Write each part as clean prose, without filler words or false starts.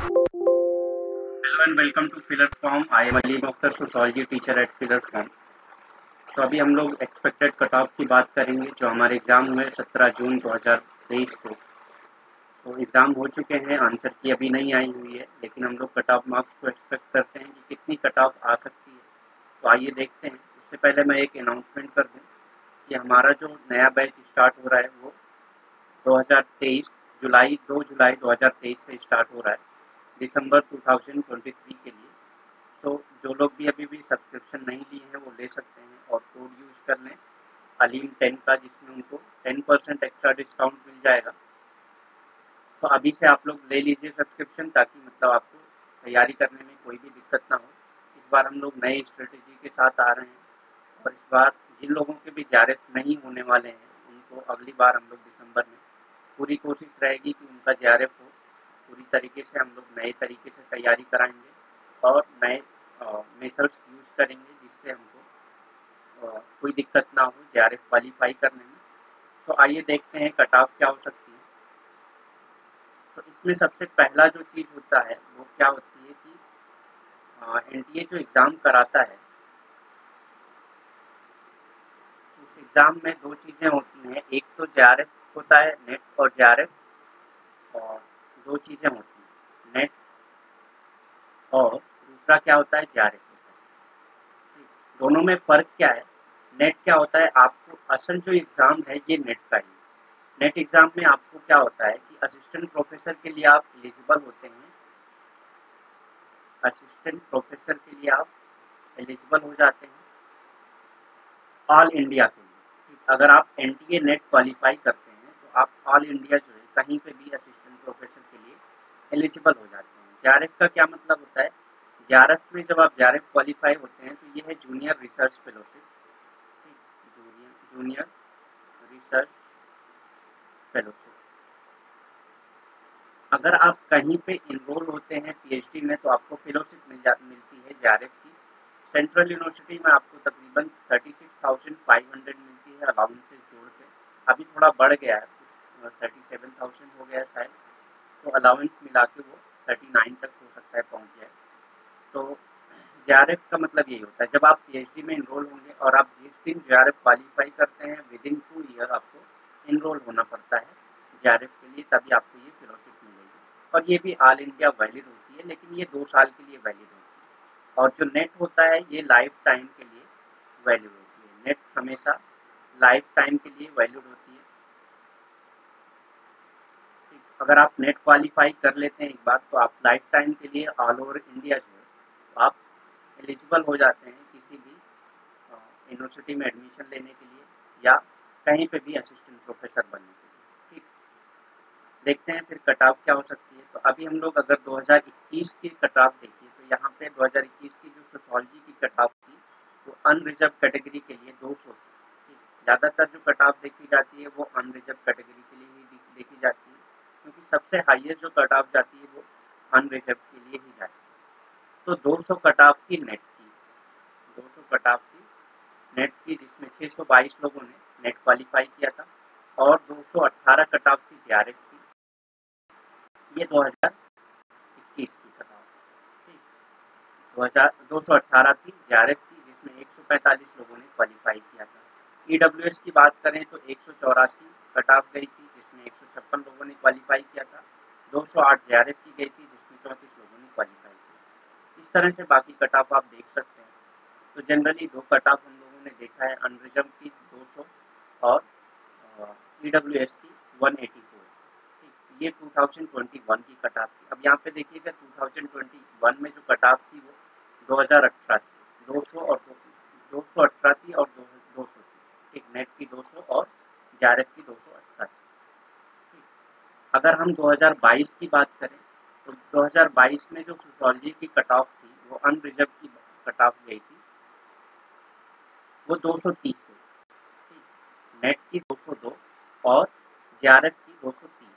Hello and welcome to Pillar Form. I am Ali Mokhtar, sociology teacher at Pillar Form. अभी हम लोग expected cut off की बात करेंगे जो हमारे एग्ज़ाम हुए 17 जून 2023 को। एग्ज़ाम हो चुके हैं, आंसर की अभी नहीं आई हुई है, लेकिन हम लोग कट ऑफ मार्क्स को एक्सपेक्ट करते हैं कि कितनी कट ऑफ आ सकती है। तो आइए देखते हैं। उससे पहले मैं एक अनाउंसमेंट कर दूँ कि हमारा जो नया बैच स्टार्ट हो रहा है वो 2023 2 जुलाई 2023 से स्टार्ट हो रहा है, दिसंबर 2023 के लिए। तो जो लोग भी अभी भी सब्सक्रिप्शन नहीं लिए हैं वो ले सकते हैं और कोड यूज़ कर लें अलीम 10 का, जिसमें उनको 10% एक्स्ट्रा डिस्काउंट मिल जाएगा। तो अभी से आप लोग ले लीजिए सब्सक्रिप्शन, ताकि मतलब आपको तैयारी करने में कोई भी दिक्कत ना हो। इस बार हम लोग नए स्ट्रेटेजी के साथ आ रहे हैं और इस बार जिन लोगों के भी जेआरएफ नहीं होने वाले हैं उनको अगली बार हम लोग दिसंबर में पूरी कोशिश रहेगी कि उनका जेआरएफ हो। पूरी तरीके से हम लोग नए तरीके से तैयारी कराएंगे और नए मेथड्स यूज़ करेंगे जिससे हमको कोई दिक्कत ना हो जेआरएफ क्वालिफाई करने में। तो आइए देखते हैं कट ऑफ क्या हो सकती है। तो इसमें सबसे पहला जो चीज़ होता है वो क्या होती है कि एनटीए जो एग्ज़ाम कराता है उस एग्ज़ाम में दो चीज़ें होती हैं। एक तो जेआरएफ होता है, नेट और जेआरएफ, और दो चीज़ें होती हैं, नेट और दूसरा क्या होता है, जेआरएफ होता है। दोनों में फ़र्क क्या है? नेट क्या होता है, आपको असल जो एग्ज़ाम है ये नेट का ही है। नेट एग्ज़ाम में आपको क्या होता है कि असिस्टेंट प्रोफेसर के लिए आप एलिजिबल होते हैं। असिस्टेंट प्रोफेसर के लिए आप एलिजिबल हो जाते हैं ऑल इंडिया के लिए। अगर आप एनटीए नेट क्वालिफाई करते हैं तो आप ऑल इंडिया जो है कहीं पे भी असिस्टेंट प्रोफेसर के लिए एलिजिबल हो जाते हैं। जेआरएफ का क्या मतलब होता है? जेआरएफ में जब आप जेआरएफ क्वालिफाई होते हैं तो ये है junior research fellowship. Junior research fellowship. अगर आप कहीं पे इनरोल होते हैं पीएचडी में तो आपको फेलोशिप मिलती है जेआरएफ की। सेंट्रल यूनिवर्सिटी में आपको तकरीबन 36,500 मिलती है अलाउंसेस जोड़ के। अभी थोड़ा बढ़ गया है, 37,000 हो गया है शायद, तो अलाउंस मिला के वो 39 तक हो सकता है पहुँच जाए। तो जेआरएफ का मतलब यही होता है, जब आप पीएचडी में इनरोल होंगे और आप जिस दिन जेआरएफ क्वालिफाई करते हैं विदिन 2 ईयर आपको इनरोल होना पड़ता है जेआरएफ के लिए, तभी आपको ये फेलोशिप मिलेगी। और ये भी ऑल इंडिया वैलिड होती है, लेकिन ये 2 साल के लिए वैलिड होती है। और जो नेट होता है ये लाइफ टाइम के लिए वैलिड होती है। नेट हमेशा लाइफ टाइम के लिए वैलिड होती है। अगर आप नेट क्वालिफाई कर लेते हैं एक बार तो आप लाइफ टाइम के लिए ऑल ओवर इंडिया जो है तो आप एलिजिबल हो जाते हैं किसी भी यूनिवर्सिटी में एडमिशन लेने के लिए या कहीं पे भी असिस्टेंट प्रोफेसर बनने के लिए। ठीक, देखते हैं फिर कट ऑफ क्या हो सकती है। तो अभी हम लोग अगर 2021 की कट ऑफ देखिए तो यहाँ पे 2021 की जो सोशोलॉजी की कट ऑफ थी वो अनरिजर्व कैटेगरी के लिए 200 थी। ज़्यादातर जो कट ऑफ देखी जाती है वो अनरिजर्व कैटेगरी के लिए ही देखी जाती है, क्योंकि सबसे हाईएस्ट जो कट ऑफ जाती है वो अनरिजर्व के लिए ही जाती है। तो 200 कट ऑफ की नेट की, 200 कट ऑफ की नेट की, जिसमें 622 लोगों ने नेट क्वालिफाई किया था और 218 कट ऑफ की जेआरएफ की। ये 2021 की कट ऑफ, ठीक, 218 थी जेआरएफ की, जिसमें 145 लोगों ने क्वालिफाई किया था। ईडब्ल्यूएस की बात करें तो 184 कट ऑफ गई थी, जिसमें 156 लोगों ने क्वालिफाई किया था। 208 जेआरएफ की गई थी, जिसमें 34 लोगों ने क्वालिफाई किया। इस तरह से बाकी कट ऑफ आप देख सकते हैं। तो जनरली दो कट ऑफ हम लोगों ने देखा है, अनरिजर्व की 200 और ईडब्ल्यूएस की 184। ठीक, ये 2021 की कट ऑफ थी। अब यहाँ पे देखिएगा 2021 में जो कट ऑफ थी वो 2018 थी, 200 और 218 थी और 200 थी। ठीक, नेट की 200 और जेआरएफ की 218 थी। ठीक, अगर हम 2022 की बात करें तो 2022 में जो सोशोलॉजी की कट ऑफ थी वो अनरिजर्व की कट ऑफ गई थी, वो 230 हुई। नेट की 202 और जेआरएफ की 230।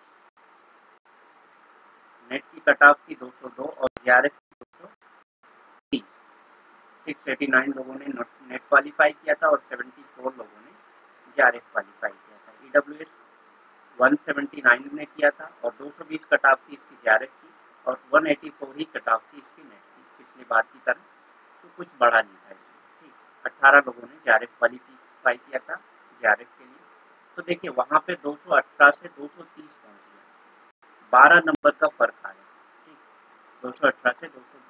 नेट की कट ऑफ की 202 और जेआरएफ की 230। 689 लोगों ने नेट क्वालिफाई किया था और 74 लोगों ने जेआरएफ क्वालिफाई किया था। ईडब्ल्यूएस 179 ने किया था और 220 कट ऑफ थी इसकी जेआरएफ की और बढ़ा नहीं था इसमें, ठीक। 18 लोगों ने जेआरएफ क्वालिफाई किया था जेआरएफ के लिए। तो देखिए वहाँ पे 218 से 230 पहुँच गया, 12 नंबर का फ़र्क आया, ठीक। 218 से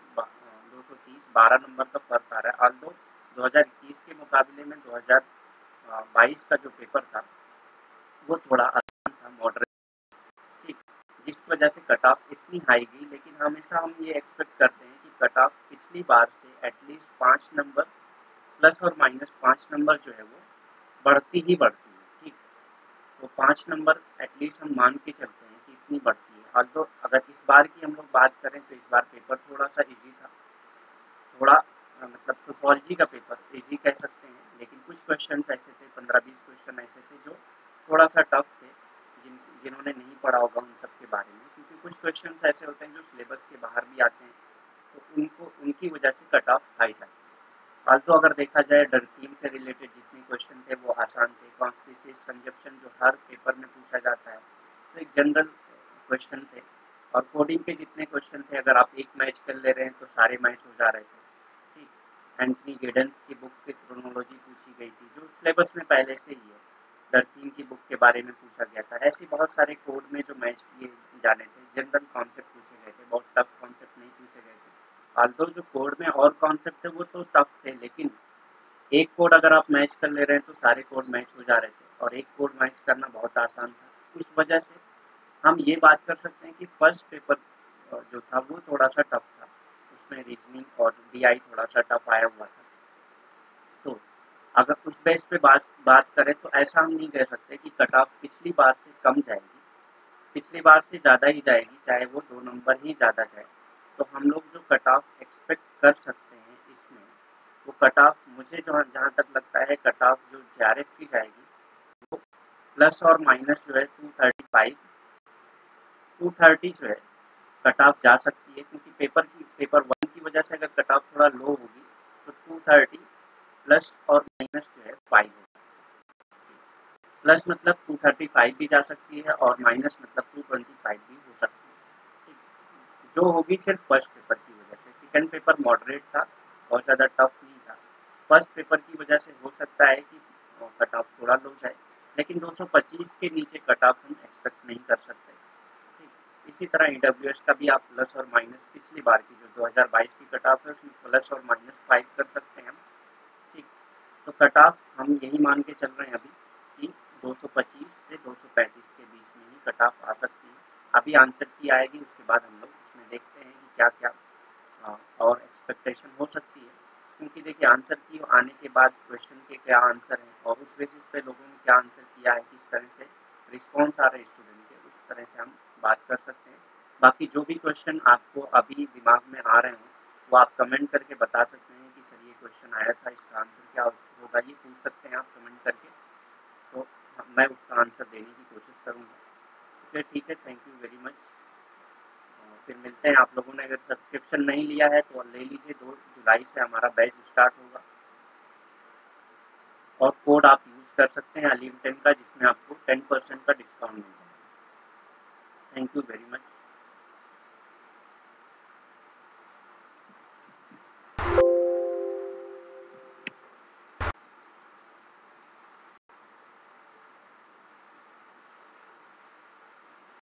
230 12 नंबर का फ़र्क आ रहा है। ऑल्दो 2021 के मुकाबले में 2022 का जो पेपर था वो थोड़ा आसान था, मॉडरेट, ठीक। जिस वजह से कट ऑफ इतनी हाई गई, लेकिन हमेशा हम ये एक्सपेक्ट करते हैं कि कट ऑफ पिछली बार से एटलीस्ट 5 नंबर प्लस और माइनस 5 नंबर जो है वो बढ़ती ही बढ़ती है, ठीक। तो 5 नंबर एटलीस्ट हम मान के चलते हैं कि इतनी बढ़ती है। ऑल्दो अगर इस बार की हम लोग बात करें तो इस बार पेपर थोड़ा सा ईजी था, थोड़ा मतलब सोशियोलॉजी का पेपर ईजी कह सकते हैं, लेकिन कुछ क्वेश्चन ऐसे थे, 15-20 क्वेश्चन ऐसे थे जो थोड़ा सा टफ थे, जिन्होंने नहीं पढ़ा होगा उन सब के बारे में, क्योंकि कुछ क्वेश्चन ऐसे होते हैं जो सिलेबस के बाहर भी आते हैं, तो उनकी वजह से कट ऑफ हाई जाती है। ऑल्दो अगर देखा जाए डर थीम से रिलेटेड जितने क्वेश्चन थे वो आसान थे, कॉन्स्पिरेसी कंजप्शन जो हर पेपर में पूछा जाता है, तो एक जनरल क्वेश्चन थे। और कोडिंग के जितने क्वेश्चन थे, अगर आप एक मैच कर ले रहे हैं तो सारे मैच हो जा रहे थे, ठीक। एंथनी गिडेंस की बुक की क्रोनोलॉजी पूछी गई थी जो सिलेबस में पहले से ही है, डर थीम की बुक के बारे में पूछा गया था। ऐसे बहुत सारे कोड में जो मैच किए जाने थे, जनरल कॉन्सेप्ट पूछे गए थे, बहुत टफ कॉन्सेप्ट नहीं पूछे गए थे। ऑल्दो जो कोड में और कॉन्सेप्ट थे वो तो टफ थे, लेकिन एक कोड अगर आप मैच कर ले रहे हैं तो सारे कोड मैच हो जा रहे थे, और एक कोड मैच करना बहुत आसान था। उस वजह से हम ये बात कर सकते हैं कि फर्स्ट पेपर जो था वो थोड़ा सा टफ था, उसमें रीजनिंग और डीआई थोड़ा सा टफ आया हुआ था। तो अगर उस बेस पे बात करें तो ऐसा हम नहीं कह सकते कि कट ऑफ पिछली बार से कम जाएगी, पिछली बार से ज़्यादा ही जाएगी, चाहे वो 2 नंबर ही ज़्यादा जाए। तो हम लोग जो कट ऑफ एक्सपेक्ट कर सकते हैं इसमें, वो कट ऑफ मुझे जहाँ तक लगता है कट ऑफ जो जेआरएफ की जाएगी वो प्लस और माइनस जो है 235 230 जो है कट ऑफ जा सकती है, क्योंकि पेपर 1 की वजह से अगर कट ऑफ थोड़ा लो होगी तो 230 प्लस और माइनस जो है 5 होगा। प्लस मतलब 235 भी जा सकती है और माइनस मतलब 225 भी हो सकती है, ठीक। जो होगी सिर्फ फर्स्ट पेपर की वजह से, सेकंड पेपर मॉडरेट था, बहुत ज़्यादा टफ नहीं था। फर्स्ट पेपर की वजह से हो सकता है कि कट ऑफ थोड़ा लो जाए, लेकिन 225 के नीचे कट ऑफ हम एक्सपेक्ट नहीं कर सकते, ठीक। इसी तरह ईडब्ल्यूएस का भी आप प्लस और माइनस पिछली बार की जो 2022 की कट ऑफ है उसमें प्लस और माइनस 5 कर सकते हैं हम, ठीक। तो कट ऑफ हम यही मान के चल रहे हैं अभी कि 225 से 235 के बीच में ही कट ऑफ आ सकती है। अभी आंसर की आएगी, उसके बाद हम लोग उसमें देखते हैं कि क्या क्या और एक्सपेक्टेशन हो सकती है, क्योंकि देखिए आंसर की आने के बाद क्वेश्चन के क्या आंसर हैं और उस बेसिस पे लोगों ने क्या आंसर किया है, किस तरह से रिस्पॉन्स आ रहे हैं स्टूडेंट के, उस तरह से हम बात कर सकते हैं। बाकी जो भी क्वेश्चन आपको अभी दिमाग में आ रहे हों वो आप कमेंट करके बता सकते हैं कि सर ये क्वेश्चन आया था, इसका आंसर क्या होगा, ये पूछ सकते हैं आप कमेंट करके, तो मैं उसका आंसर देने की कोशिश करूँगा। ओके, ठीक है, थैंक यू वेरी मच। फिर मिलते हैं। आप लोगों ने अगर सब्सक्रिप्शन नहीं लिया है तो ले लीजिए, 2 जुलाई से हमारा बैच स्टार्ट होगा, और कोड आप यूज़ कर सकते हैं अलीम 10 का, जिसमें आपको 10% का डिस्काउंट मिल जाएगा। Thank you very much.